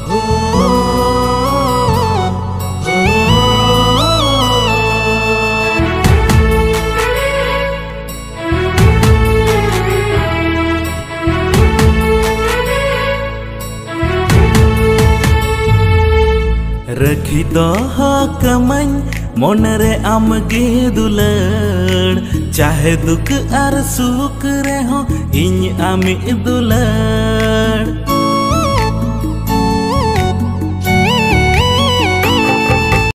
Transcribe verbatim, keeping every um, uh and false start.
रखी दोहो कमन मोनरे आमगे दुलड़ चाहे दुख और सुख रे हो इन आमी दुलड़।